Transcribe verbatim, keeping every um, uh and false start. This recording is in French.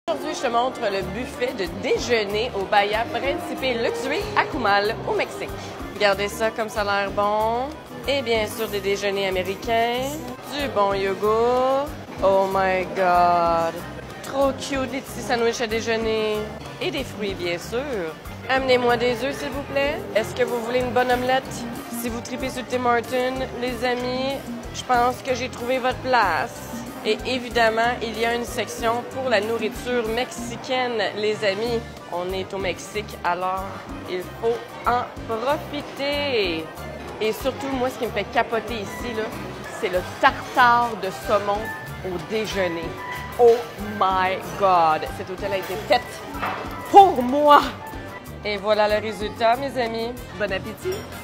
Aujourd'hui, je te montre le buffet de déjeuner au Bahia Principe Luxury à Cumal, au Mexique. Regardez ça comme ça a l'air bon. Et bien sûr, des déjeuners américains, du bon yogourt. Oh my God! Trop cute, les petits sandwichs à déjeuner. Et des fruits, bien sûr. Amenez-moi des œufs, s'il vous plaît. Est-ce que vous voulez une bonne omelette? Si vous tripez sur Tim Hortons, les amis, je pense que j'ai trouvé votre place. Et évidemment, il y a une section pour la nourriture mexicaine, les amis. On est au Mexique, alors il faut en profiter. Et surtout, moi, ce qui me fait capoter ici, là, c'est le tartare de saumon au déjeuner. Oh my God! Cet hôtel a été fait pour moi! Et voilà le résultat, mes amis. Bon appétit!